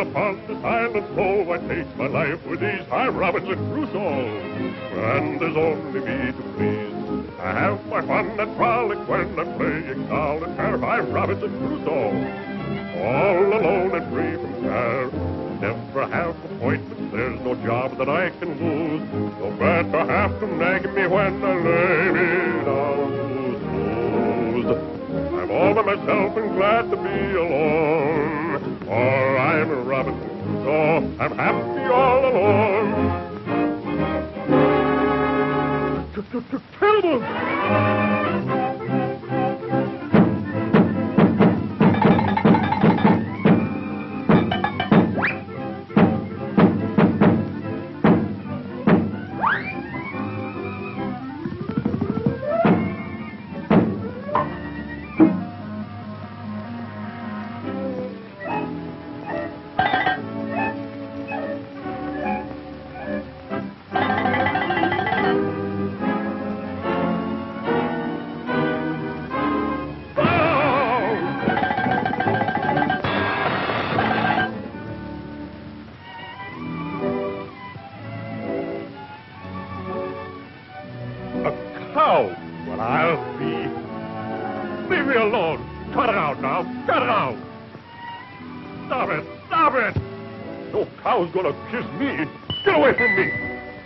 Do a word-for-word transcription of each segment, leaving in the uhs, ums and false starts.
upon this island so I take my life with ease. I'm Robinson Crusoe, and there's only me to please. I have my fun and frolic when I'm playing solitaire. I'm Robinson Crusoe, all alone and free from care. Never have appointments, there's no job that I can lose. No bad to have to nag me when I lay me down to snooze. I'm all by myself and glad to be alone, for I'm Robinson Crusoe, I'm happy all alone. Terrible! Cow, but I'll be. Leave me alone. Cut it out now. Cut it out. Stop it. Stop it. No cow's gonna kiss me. Get away from me.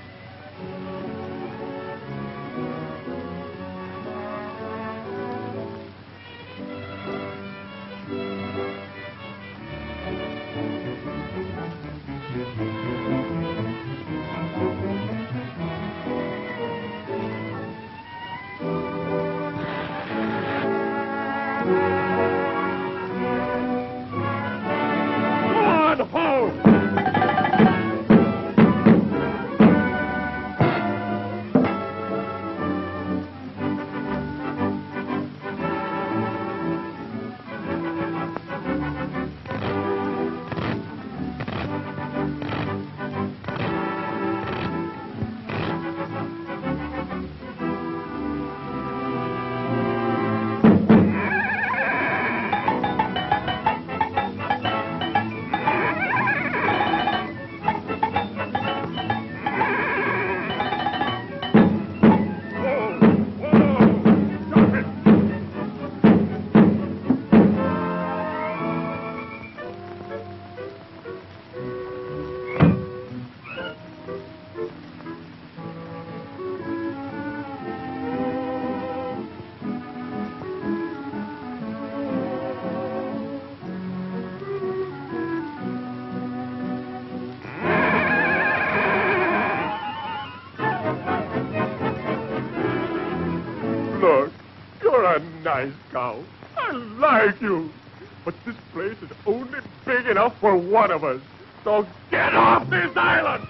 Look, you're a nice cow. I like you. But this place is only big enough for one of us. So get off this island!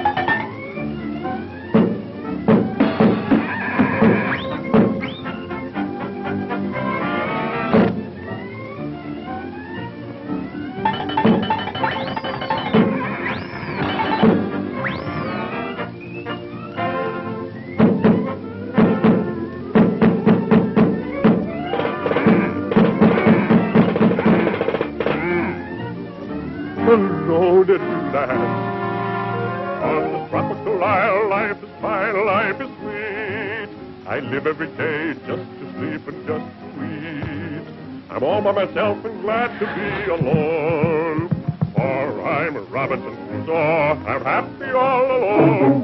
Alone at last. On this tropical isle, life is fine, life is sweet. I live every day just to sleep and just to eat. I'm all by myself and glad to be alone. For I'm Robinson Crusoe, I'm happy all alone.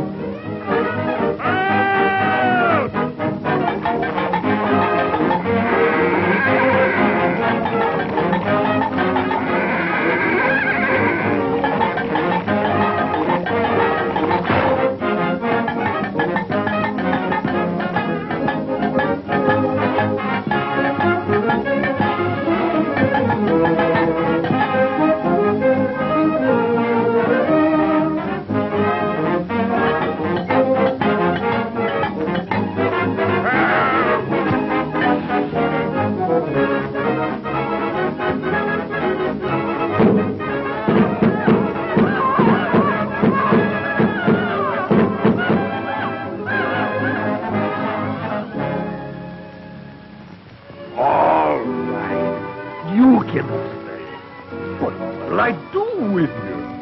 Help! cannot stay. What will I do with you?